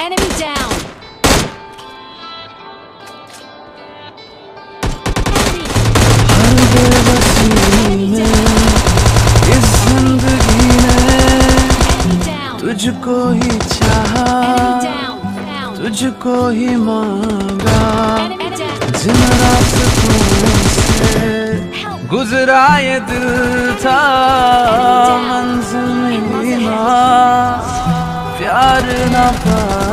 Enemy down. इस जिंदगी ने तुझको ही चाहा, तुझको ही मांगा, जिन रास्तों से गुजरा ये दिल था, मंजिल मिली ना, प्यार ना पाया।